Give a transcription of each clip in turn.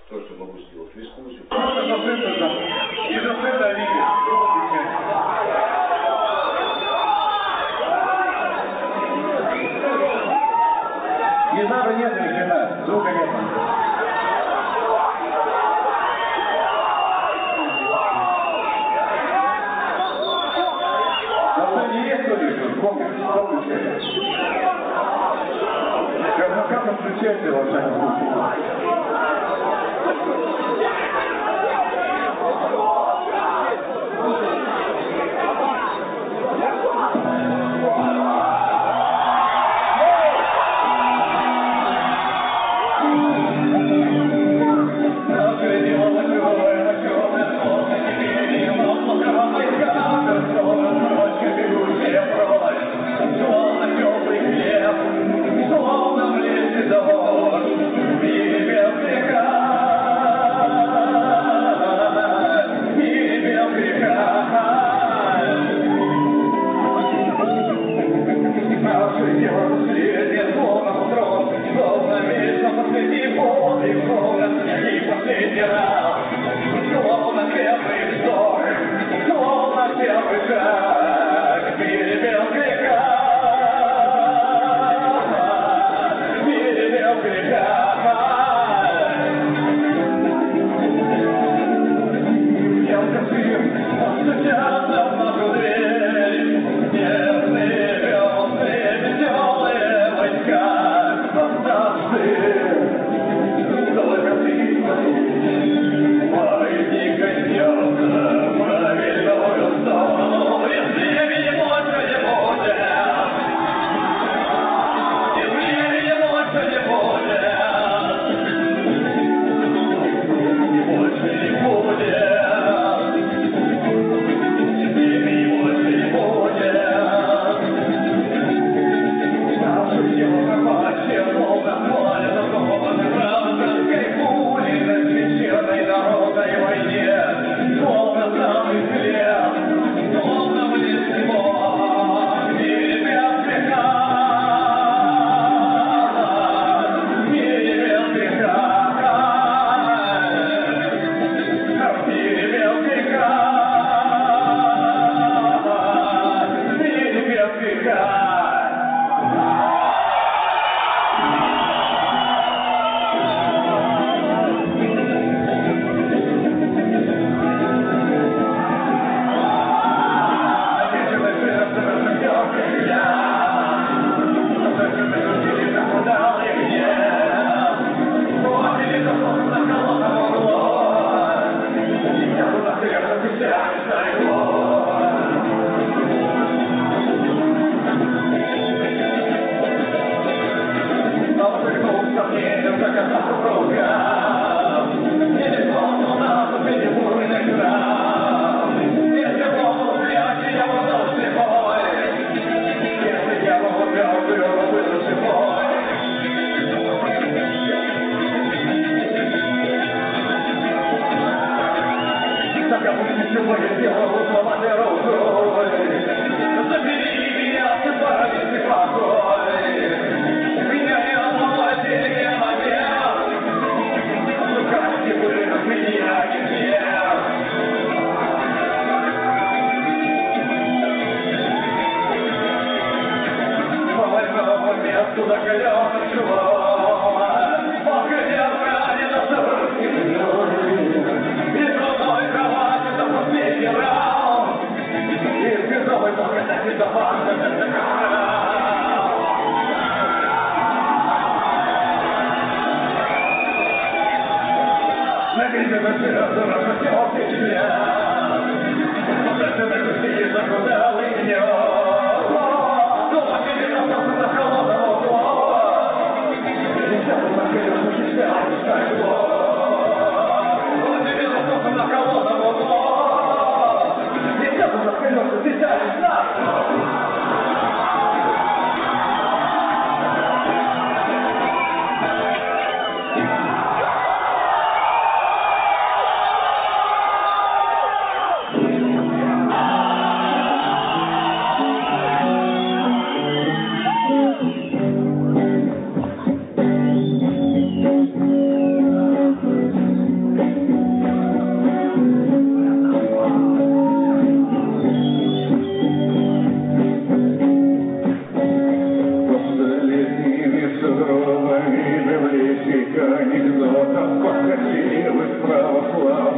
То, что могу сделать в искусстве. Гитары нет, ни хрена, звука нет. На сцене есть кто-то, комплекс. Как он встречается во всяком случае?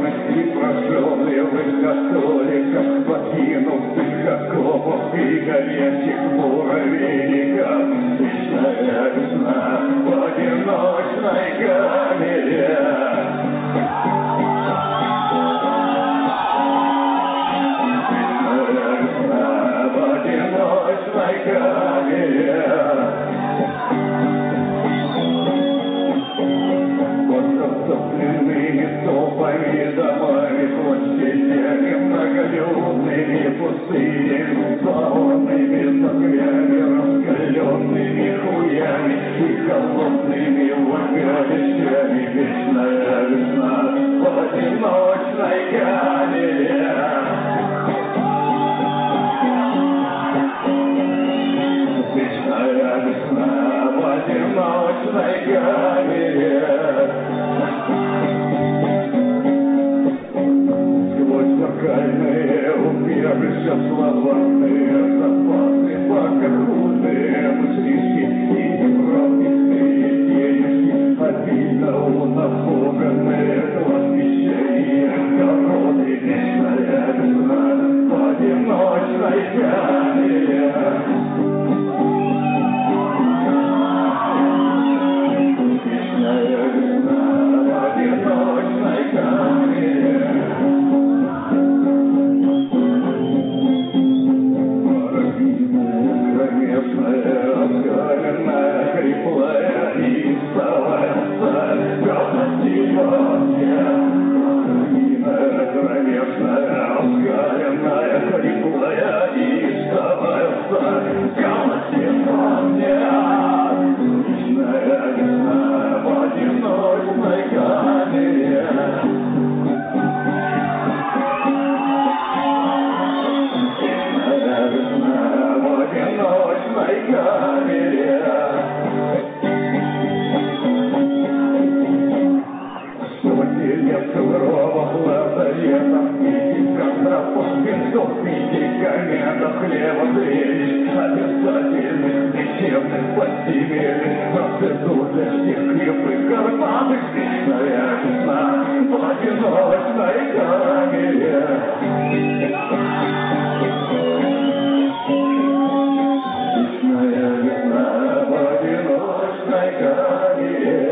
и прожевывать на столиках, покинутых окопов и горячих муравейников. Вечная весна в одиночной камере. Толпами домами, площадями, многолюдными, пустыми, свободными церквями, раскаленными хуями и холодными влагалищами. Вечная весна в одиночной камере. Вечная весна в одиночной камере. Локальные убежища, словарные запасы, богохудные мыслишки и неправильные денежки, обильно унапуганные кладбища и огороды. Вечная весна в одиночной камере. Вечная весна в одиночной камере. Оскаленная, хриплая и совается, сегодня. Кромешная, оскаленная, хриплая и совается, сегодня. Вечная весна в одиночной камере. Вечная весна в одиночной камере. Сотни сугробов, лазаретов, и контрапов, винтов, медикаментов, хлеба, зрелищ, обязательных, лечебных, подземельных, процедур для всех крепых, горбатых. Вечная весна в одиночной камере. Вечная весна в одиночной камере.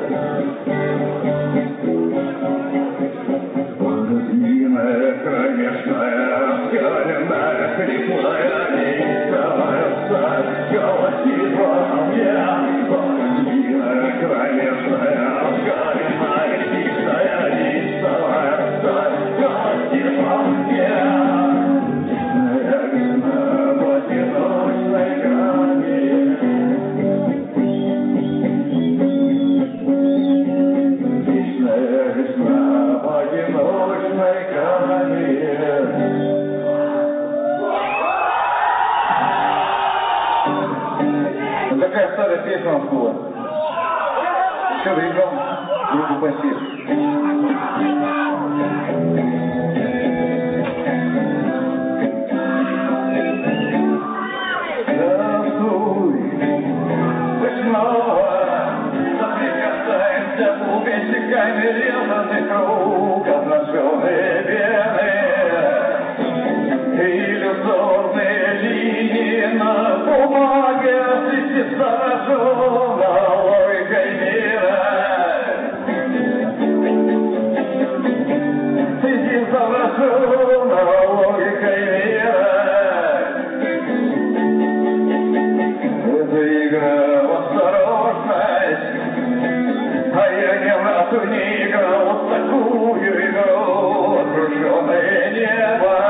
Длинная, кромешная, оскаленная, хриплая и совается, голосит во мне. Длинная, кромешная, оскаленная, хриплая и совается, голосит во мне. Вечная весна в одиночной камере. Вечная весна в одиночной камере. Такая старая песня у нас была. Еще времен группы «Пассив». Бубенчиками резанный круг, обнаженные вены, иллюзорные линии на бумаге, среди зараженного логикой мира. Среди зараженного логикой мира. Это игра в осторожность. А я ни разу не играл в такую игру, окруженное небо.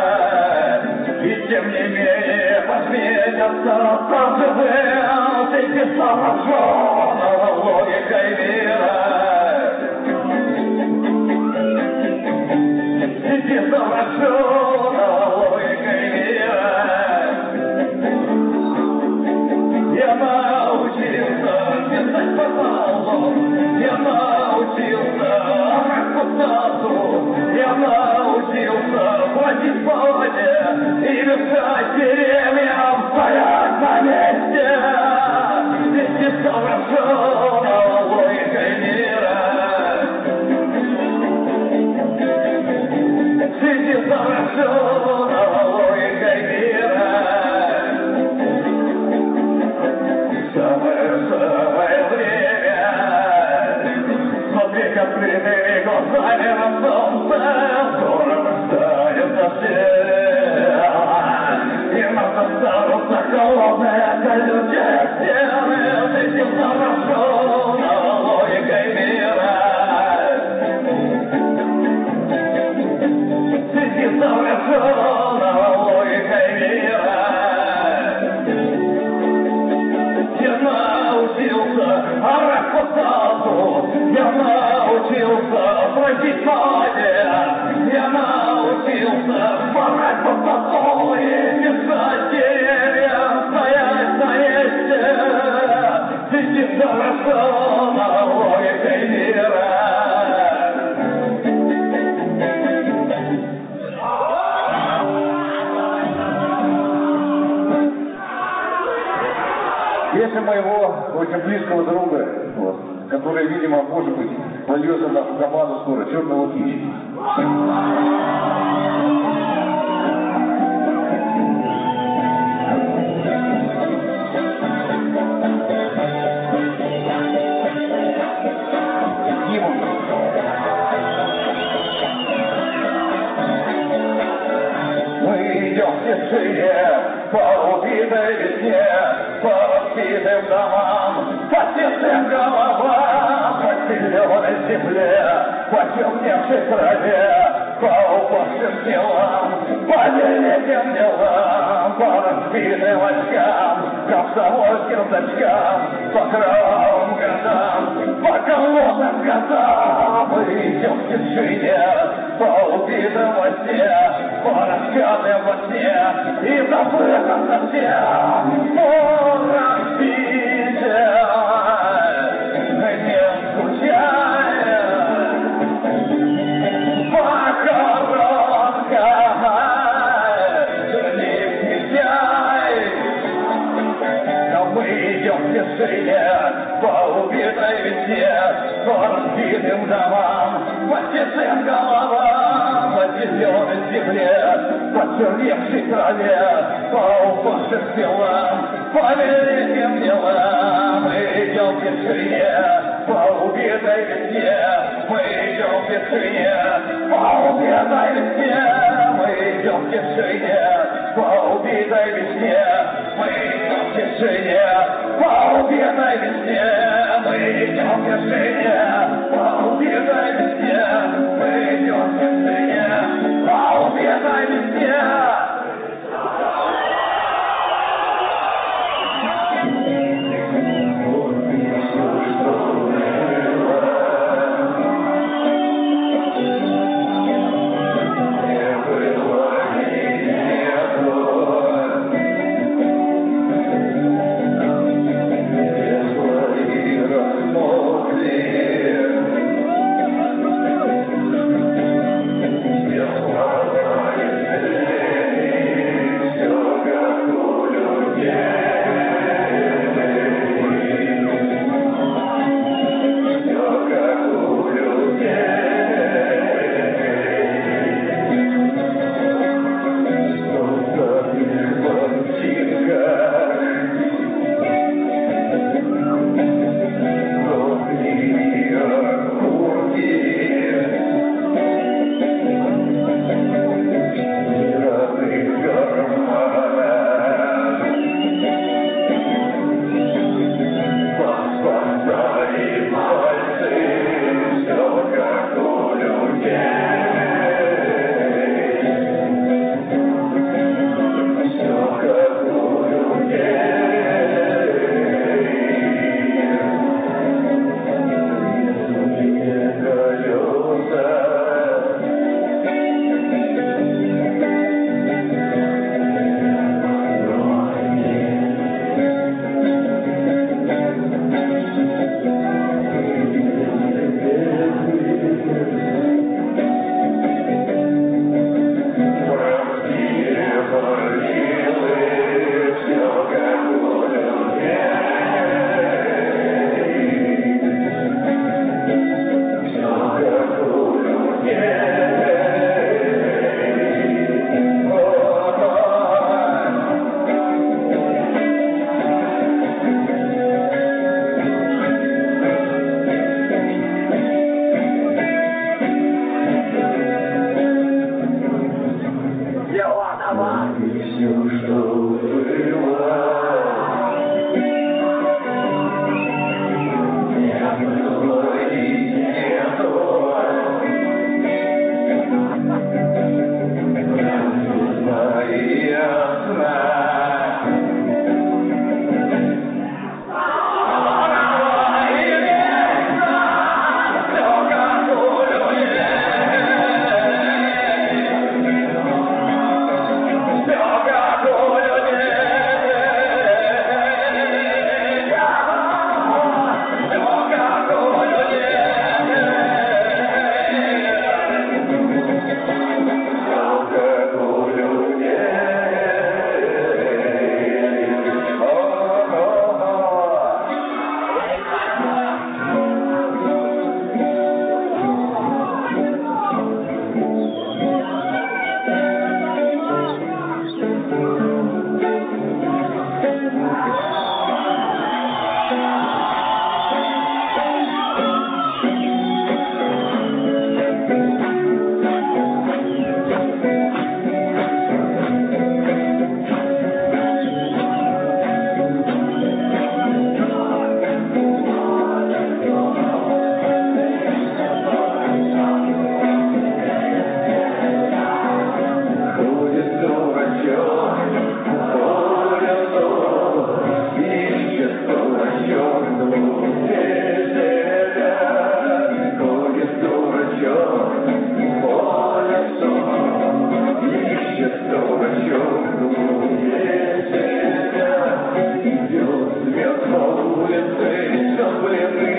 И тем не менее посмеется правда среди зараженного логикой мира. Среди зараженного логикой мира. Я научился писать по залу, я научился рапортажу, я научился водить по воде и мешать деревьям стоять на месте. Здесь не зараженного логикой мира. открытыми глазами на солнце скоро растает совсем. И нас останутся холодные колючие стены, светил зараженного логикой мира. Светил зараженного логикой мира. Я научился орать по тазу, я научился пройти паде, я научился орать по тазу и держать деревья, стоять на месте, сидит зараженного логикой мира. Если моего очень близкого друга, вот, который, видимо, может быть, вольется в команду скоро, черного хищника. Мы идем в тишине, по убитой весне, по разбитым домам, по тесным головам, по зеленой земле, по темневшей траве, по упавшим телам, по великим делам, по разбитым очкам, комсомольским дочкам, по кровавым годам, по голодным годам. Мы идем в тишине, по убитым во сне, по раскатым во сне и забытым совсем. По разбитым, не скучая, по короткой, не встречай. Но мы идем в тишине, по убитой весне, по разбитым домам, по честным головам, по зеленой земле, по черневшей траве, по упавшим телам, по великим делам. Мы идем в тишине, по убитой весне, мы идем в тишине, по убитой весне, мы идем в тишине, по убитой весне, мы идем в тишине, по убитой весне, мы идем в тишине, по убитой весне, мы идем в тишине, по убитой весне. Не было ни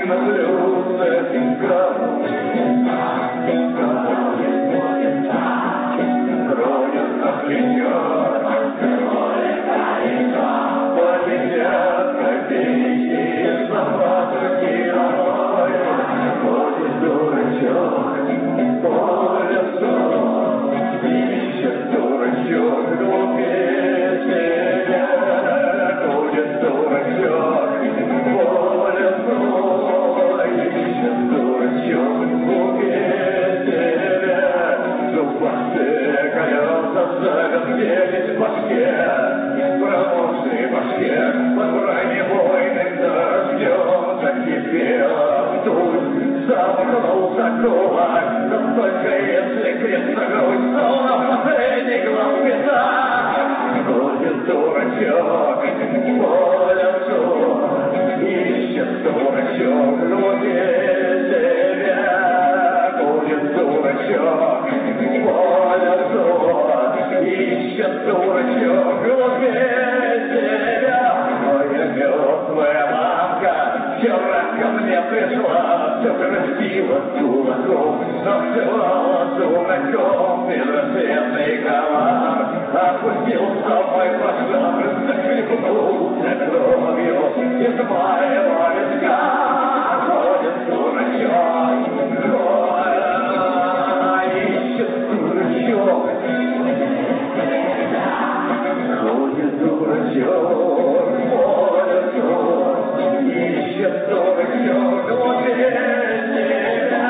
на блюдце гром. Тронет нас плечо, полетят копейки, запасы домой. Ходит дурачок по лесу, ищет дурачок глупее себя. Ходит дурачок по лесу, ищет дурачок глупее себя. Зубастые колеса завертелись в башке, промокшей башке под бронебойным дождем закипела вдуль, замкнулся кулак. Но только если крестогруд словно в последний глаз пятак. Ходит дурачок по лесу, ищет дурачок глупее себя. Ходит дурачок по лесу, ищет дурачок глупее себя. Моя мертвая мамка вчера ко мне пришла, все красиво кулаком, обзывала дураком. Безрассветный комар опустился в мой пошел, захлебнулся кровью из моего виска. Ходит дурачок, ищет дурачок. Ходит дурачок по лесу, ищет дурачок глупее себя.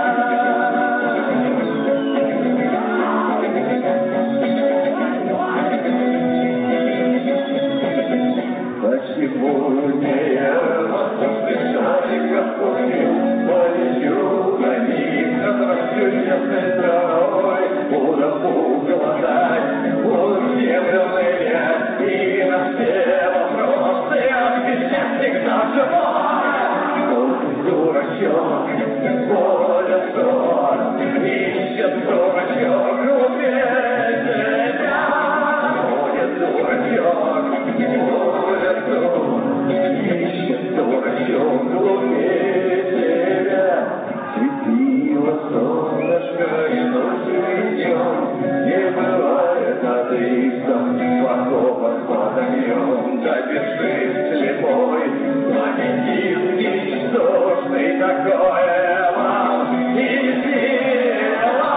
Почему не я смешариков купил, полечу на них, отращу честной травой. Буду голодать, буду землю нырять, и на все вопросы отвечать всегда живой. Ходит дурачок по лесу, ищет дурачок глупее себя. Ходит дурачок по лесу, ищет дурачок глупее себя. Светило солнышко и ночью и днем, не бывает атеистом плохого сладоньем. Да бежит слепой, памятник ничтожный, такое вам и сделать.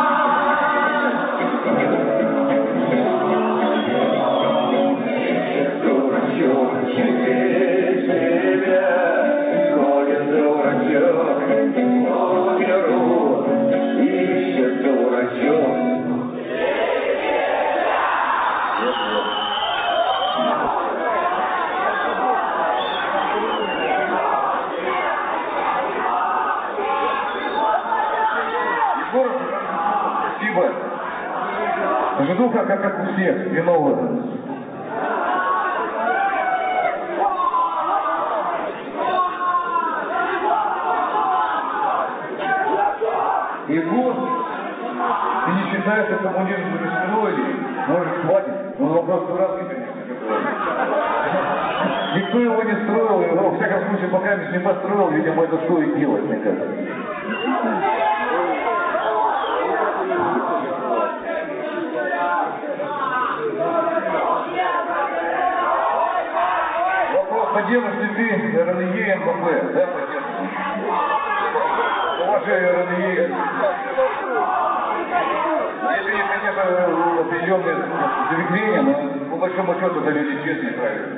Дурачок щадит себя, ходит дурачок по миру, ищет дурачок. Спасибо. Жду, как у всех, виновата. И вот, ты не считаешь, что коммунизм не строили? Может, хватит? Ну, вопрос дурацкий, конечно. Никто его не строил, его, во всяком случае, пока не построил, видимо, это стоит делать, мне кажется. Вопрос, поддержишь ли ты РНЕ НПП? Да, поддержишь? Уважаю РНЕ. Если, конечно, определенные заведения, но по большому счету это люди честные, правильно.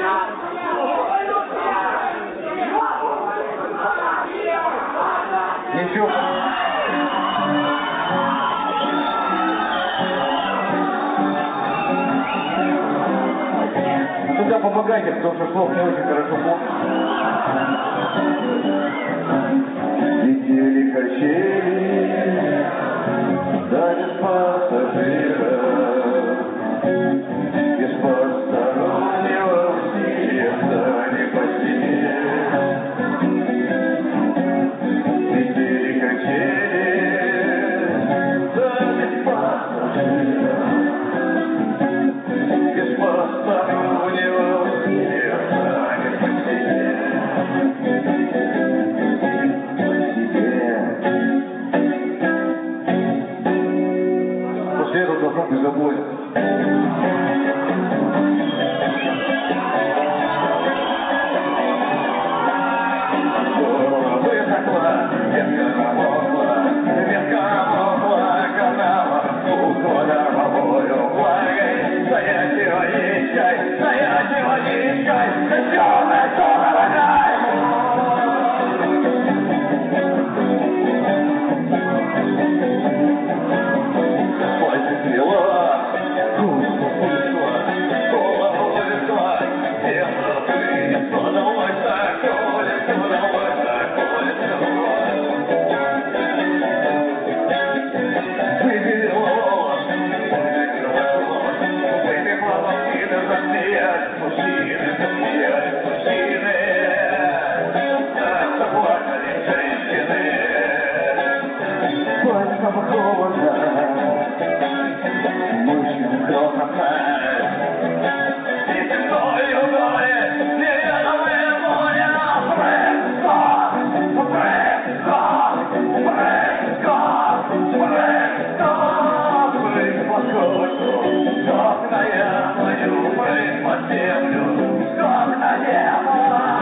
Ничего. Тогда помогайте, потому что слов не очень хорошо помню. Летели качели, да без пассажира, без постороннего света не по себе. Летели качели, да без пассажира, без постороннего света не по себе. похожа, мышью крохотная. И темною горе, неведомое море, Фреско, Фреско, Фреско, Фреско. Прыг под кожу, скок на ямою, прыг под землю, скок на небо.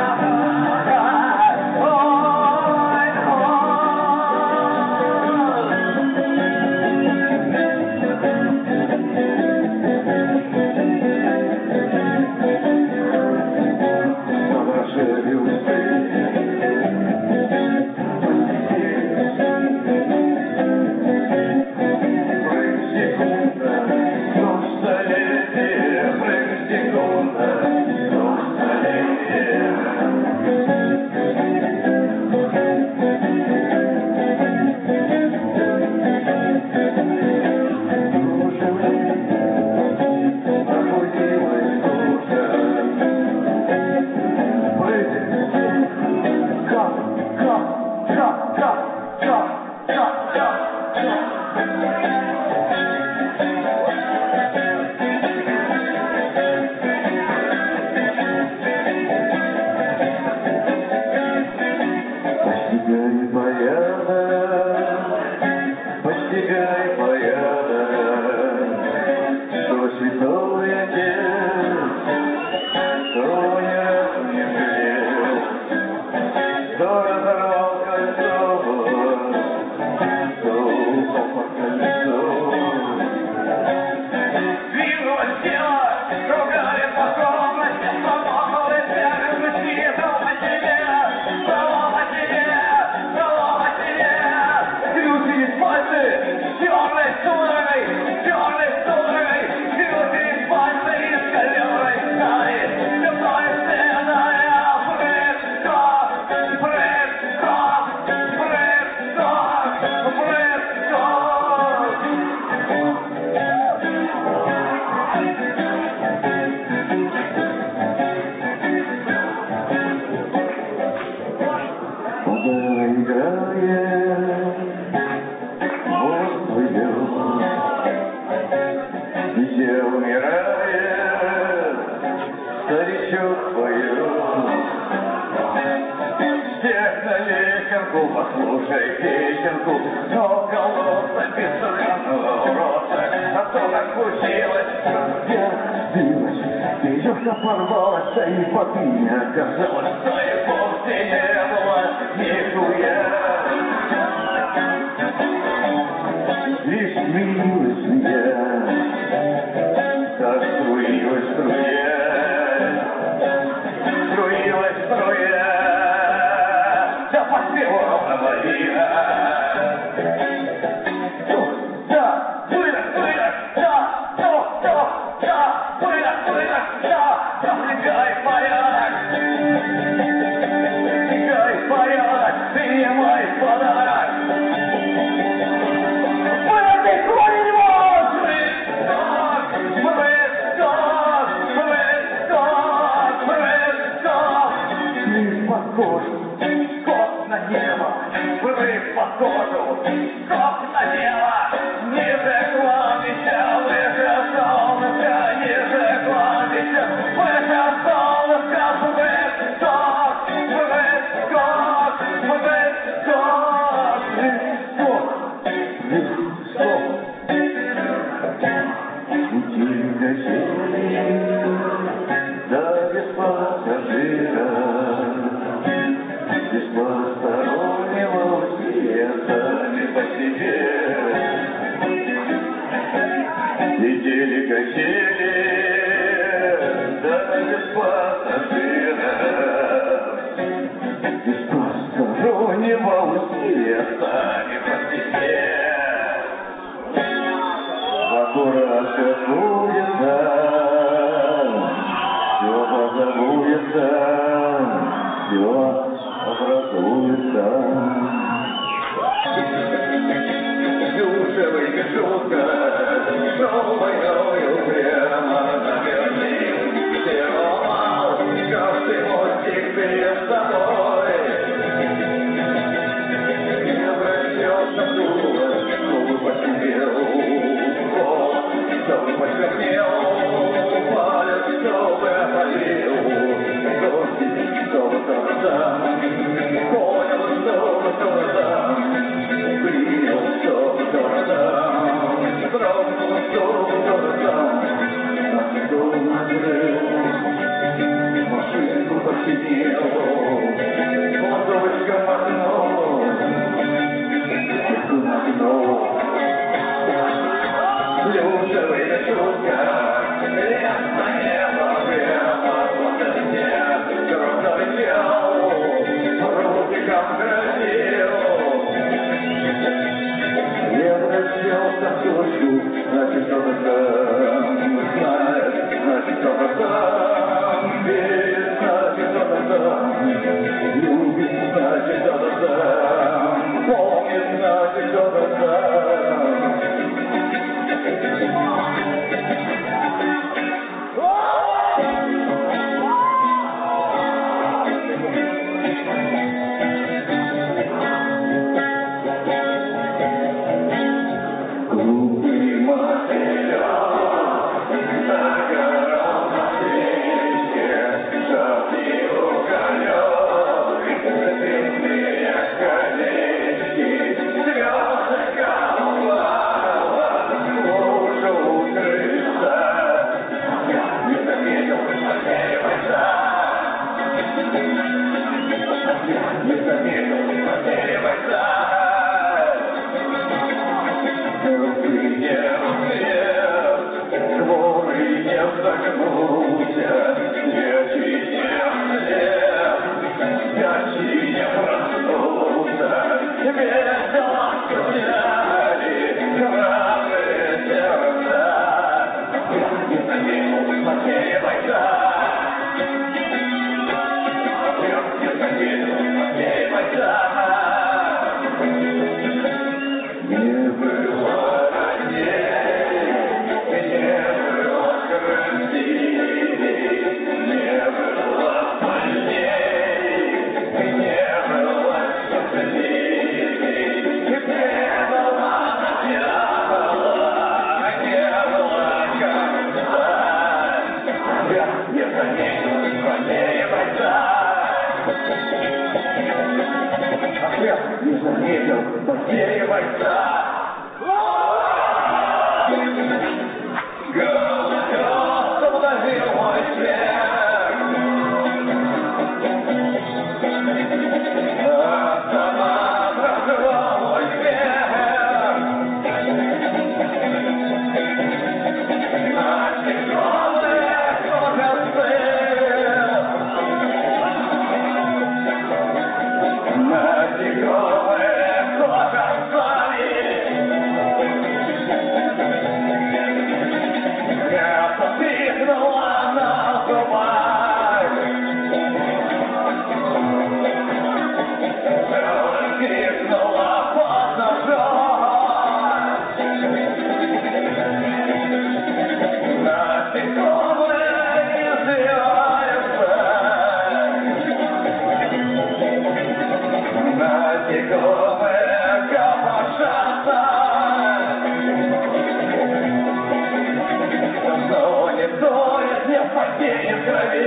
Постигай порядок, что святое дело, что не жалел, кто разорвал кольцо, кто упал под колесо. Двинулось тело, ругали по комнате, помогали первым светом по тебе, по тебе. Крутились пальцы, черной судорогой, крутились пальцы из каленой стали, темной стеной, Фреско, Фреско, Фреско, Фреско. Играет, мост плывет, везде умирает, старичок поет. Всех на лесенку, послушай песенку, но колодца без сраного урода. А то так случилось, что вверх сбилась, девушка порвалась, и богиня оказалась, что и вовсе не было нихуя. Лишь милость змея, так струилась струя, струилась струя, да по сперва Марина. Да, было, да, было, да, раздвигай порядок, раздвигай порядок, принимай подарок. Скок на небо, вырыв под кожу, скок на небо, ниже кладбища, выше солнышка, ниже кладбища, выше солнышка, скок, скок, скок. Утили качели, да без пассажира, без постороннего усилия, сами по себе. Летели качели, да без пассажира, без постороннего усилия, сами по себе. Аккурат куется, все позабудется, все образуется. Душевый жутко, новою прямо наверни, все ломал, каждый мостик перед собой. И обращался в дух, плюшевые шутка, лето небо прямо высоте, грудной тел, рубиком грозил. Я просил картошку, значит, что-то там знает, значит, что-то там верит, значит, что-то там любит, значит, что-то там помнит, значит, что-то там. Не заметил потери бойца. Голос удавил мой смех. Автомат разрывал мой смех. На тяжелые кожацы. На тяжелые кожацы. Пикнула на зубах. Пикнула под ножом. Насекомые извиваются. Насекомые копошатся. Дует, не покинет крови.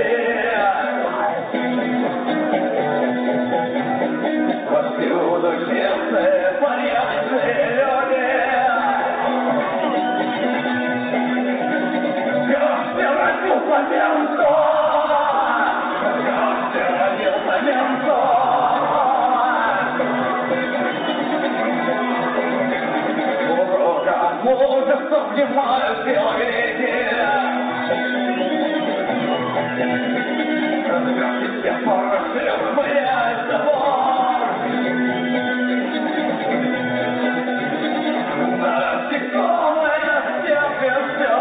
Повсюду честные, порядочные люди. Каждый родился немцом. Каждый родился немцом. Урока мужества внимают белогреки. Я поросил моя забор. Насекомые всех и все.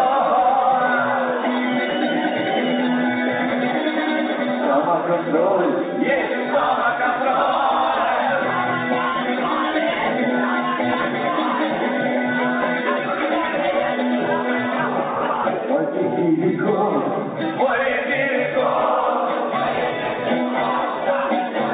Самоконтроль есть самоконтроль. Ой, велико.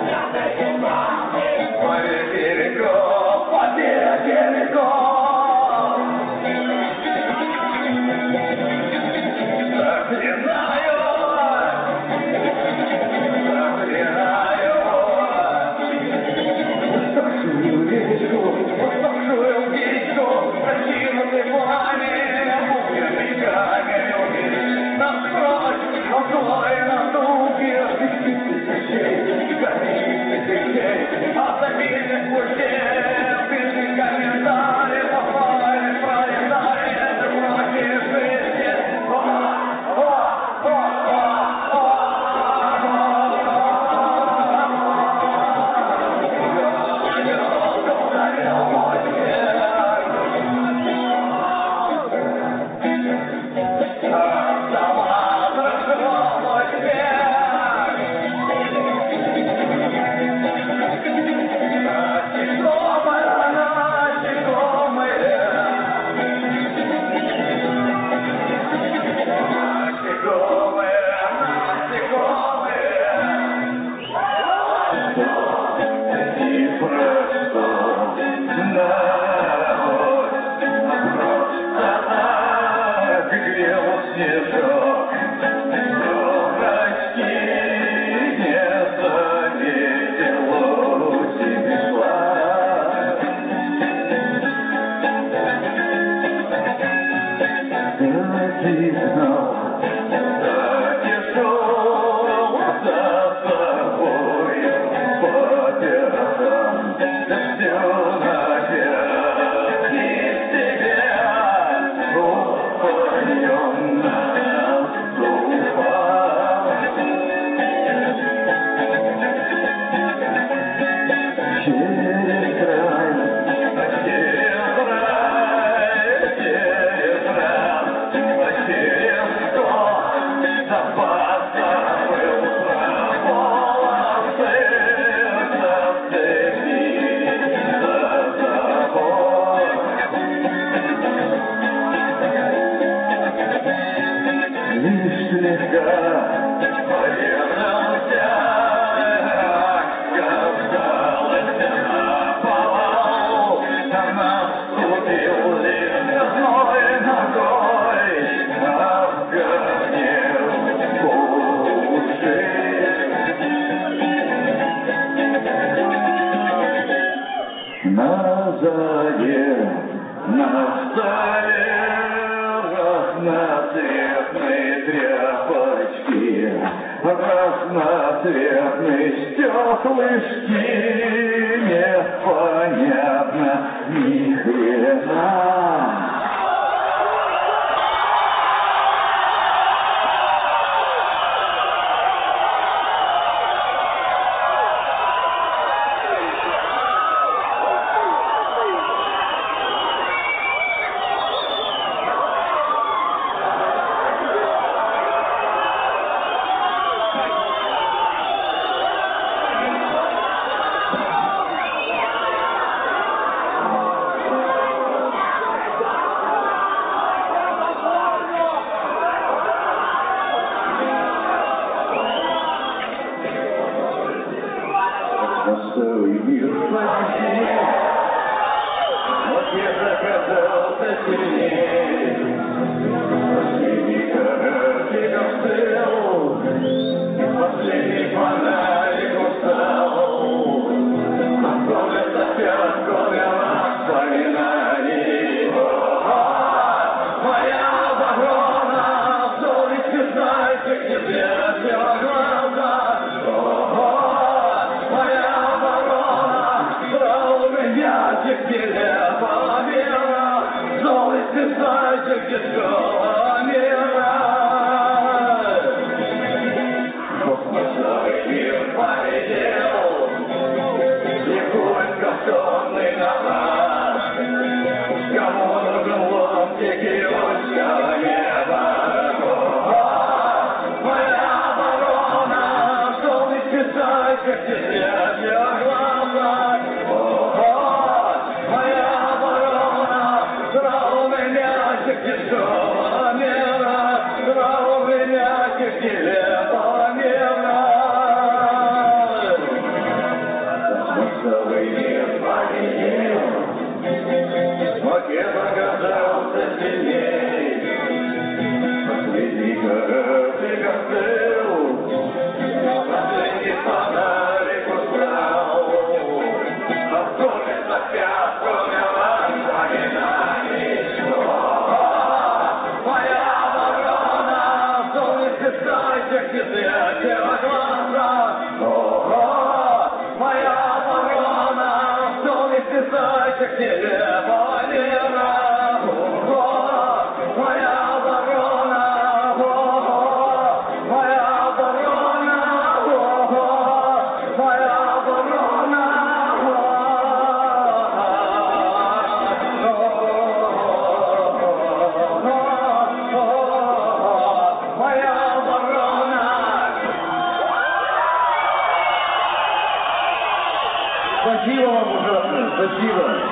ступил ледяной ногой, обгонил уши. На заре, на столе разноцветные тряпочки, разноцветные стеклышки, непонятно ни хрена. Простой мир спаси, вот я заказался сильнее. Последний кораблик остыл, последний фонарик устал. Откроется пятковья воспоминаний. Моя оборона, совесть, знайте, где свет глаза. Где половина, совесть, знайте, где все мира. Космосовый мир полетел, легонько сонный назад. Кому нужен ломтик июльского неба? Моя оборона, совесть, знайте, где свет глаза. Дешевого мира, здравого мягких нелепого мира. Космосовый мир победил, макет оказался сильней. Последний кораблик остыл, последний фонарик устал. Откроется пятковья воспоминаний. Где свет глаза, моя оборона, совесть, знайте, где небо мира. Моя оборона, моя оборона, моя оборона. Спасибо вам, ужасно, спасибо.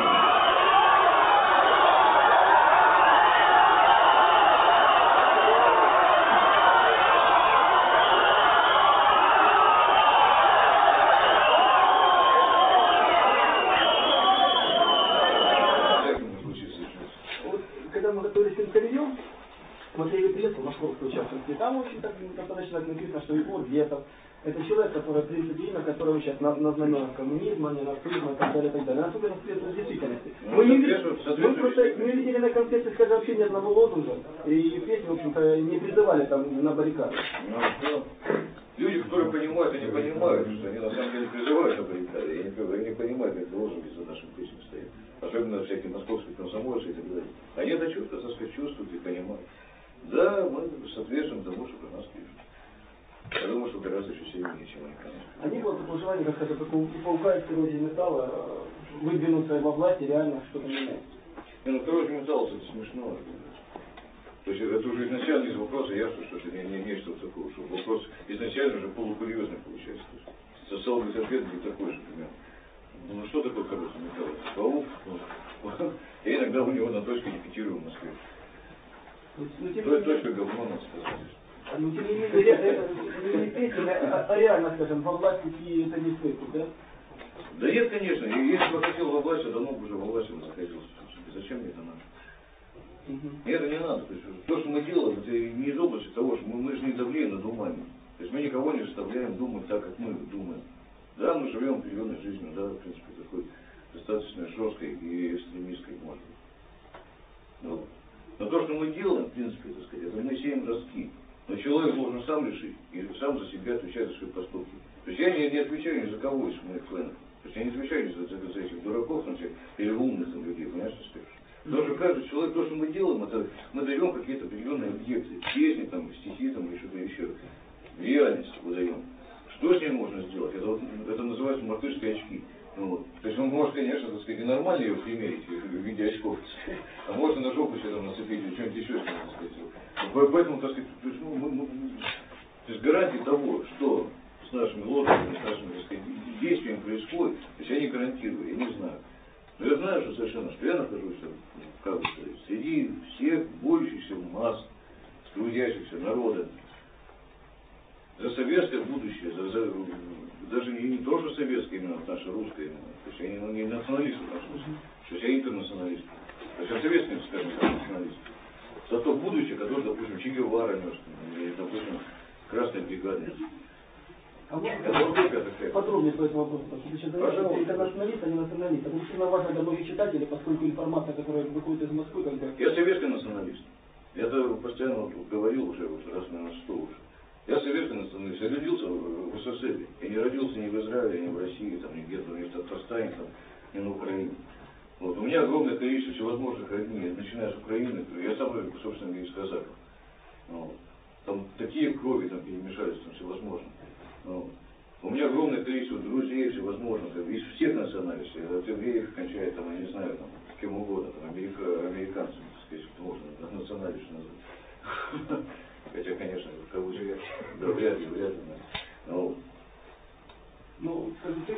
Когда мы готовились к интервью, смотрели прессу, московскую частности, там, в общем, так достаточно конкретно, что Егор Ветов, это человек, который, в принципе, имя которого сейчас на знаменах коммунизма, нацизма и так далее, особенно в действительности. Мы видели на концерте, скажем, вообще ни одного лозунга, и песни, в общем-то, не призывали там на баррикады. Люди, которые понимают и не понимают, что они на самом деле призывают на баррикады, и не понимают, как лозунги за нашим песням стоят. Особенно всякие московские комсомольцы и так далее. Они это чувствуют, так сказать, чувствуют и понимают. Да, мы соответствуем тому, что про нас пишут. Я думаю, что гораздо еще сильнее, чем они, конечно. А не было такого желания, как это, как у паука из коррозии металла, выдвинуться во власти, реально что-то менять? Ну, коррозия металла, это смешно. То есть это уже изначально из вопроса ясно, что это не нечто такого, что вопрос изначально уже полукурьезный получается. Социальный ответ не такой же, примерно. Ну что такое коррозия металла? Паук? Я иногда у него на точке репетирую в Москве. То есть точка говно, надо сказать. Ну, тем не менее, это не песня, а реально, скажем, во власти это не слышит, да? Да нет, конечно. И если бы хотел во власти, давно бы уже во власти бы находился. Зачем Мне это не надо. То есть, то, что мы делаем, это не из области того, что мы же не давлеем над умами. То есть мы никого не заставляем думать так, как мы думаем. Да, мы живем определенной жизнью, да, в принципе, такой достаточно жесткой и экстремистской, может быть. Вот. Но то, что мы делаем, в принципе, так сказать, это мы сеем ростки. Но человек должен сам решить и сам за себя отвечать за свои поступки. То есть я не отвечаю ни за кого из моих членов. То есть я не отвечаю ни за этих дураков, или умных там, людей, понимаешь, что скажешь? Потому что каждый человек, то, что мы делаем, это мы даем какие-то определенные объекты, песни, там, стихи там, или что-то еще. Реальность выдаем. Что с ним можно сделать? Это называется мартышские очки. Вот. То есть он может, конечно, так сказать, и нормально его примерить в виде очков, а можно на жопу себе там нацепить или что-нибудь еще, так сказать. Поэтому, так сказать, то есть гарантии того, что с нашими лозунгами, с нашими, так сказать, действиями происходит, то есть я не гарантирую, я не знаю. Но я знаю, что совершенно, что я нахожусь как бы, среди всех борющихся масс, трудящихся народа, за советское будущее, даже не то, что советское именно, наше русское именно. То есть я не националист, то есть я интернационалист. То есть я советский, скажем так, националист. За то будущее, которое, допустим, Че Гевара нес, или, допустим, Красная бригада. А можно подробнее по этому вопросу? Потому что сейчас говорят, интернационалист, а не националист. Это сильно важно для многих читателей, поскольку информация, которая выходит из Москвы, как бы... Я советский националист. Я это постоянно говорил уже, раз наверное, 100 уже. Я советский националист. Я родился в СССР. Я не родился ни в Израиле, ни в России, там, ни где-то, ни в Татарстане, там, ни на Украине. Вот. У меня огромное количество всевозможных родней, начиная с Украины. Я сам, собственно, из казаков. Вот. Там такие крови там перемешались, там всевозможные. Вот. У меня огромное количество друзей всевозможных, из всех национальностей, от евреев, кончая, там, я не знаю, там, кем угодно, там, американцами, так сказать, можно националистов назвать. Хотя, конечно, в кавычках, да, вряд ли. Вот. Ну,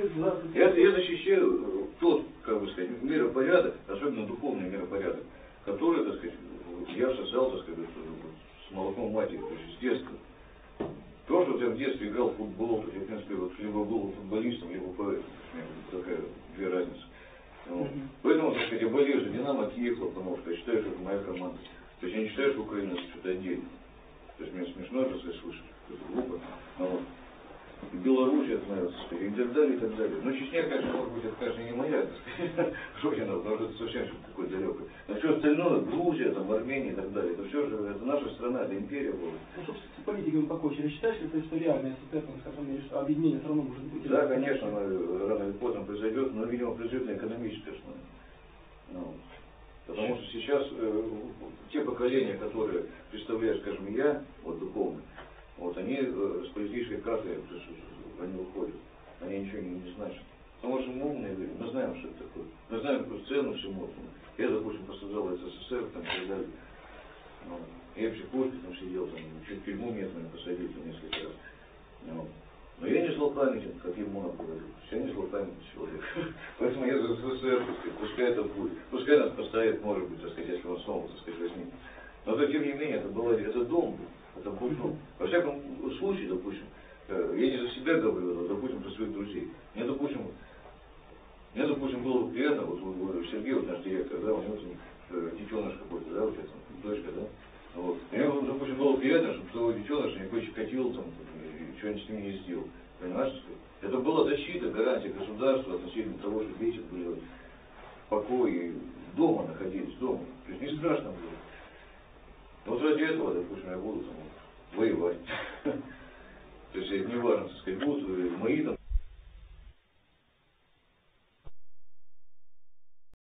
я защищаю тот, как бы сказать, миропорядок, особенно духовный миропорядок, который, так сказать, я создал, так сказать, с молоком матери, то есть с детства. То, что я в детстве играл в футбол, то я, в принципе, вот, либо был футболистом, либо поэтом. Такая две разницы. Вот. Поэтому, так сказать, я болею за Динамо Киев, потому что я считаю, что это моя команда. То есть я не считаю, что Украина это что-то отдельное. То есть мне смешно это слышать, это глупо. Вот. Белоруссия, и так далее, и так далее. Но Чечня, конечно, может быть, это, конечно, не моя, так сказать, родина, потому что это совсем что-то такое далекое. Но все остальное, Грузия, там, Армения и так далее, это все же, это наша страна, это империя была. Ну, чтобы с политиками покончили, считаешь ли ты, что реальная ситуация, скажем, что объединение все равно может быть? Да, конечно, оно рано или поздно произойдет, но, видимо, произойдет на экономической основе. Ну, потому что сейчас те поколения, которые представляют, скажем, я, вот духовно, вот они с политической картой, они уходят, они ничего не значат. Потому что мы умные люди, мы знаем, что это такое. Мы знаем, какую цену всему этому. Я, допустим, пострадал в СССР, там, и так далее. Я в психушке там сидел, там, чуть в тюрьму местную посадили там несколько раз. Но я не злопамятен, как Емонов говорил. Я не злопамятный человек. Поэтому я за СССР, так сказать, пускай это будет. Пускай нас поставит, может быть, так сказать, если он снова, так сказать, возьмет. Но тем не менее, это дом был. Это был дом. Во всяком случае, допустим, я не за себя говорю, но, допустим, за своих друзей. Мне, допустим, было приятно, вот Сергей, вот наш директор, да, у него там детеныш какой-то, да, вот это, дочка, да. Вот. Мне, допустим, было приятно, чтобы того детеныша никакой Чикатило там, что-нибудь с ними не сделал. Понимаешь? Это была защита, гарантия государства относительно того, что дети были в покое, дома находились, дома. То есть не страшно было. Вот ради этого, допустим, я буду там воевать. То есть не важно, так сказать, будут мои там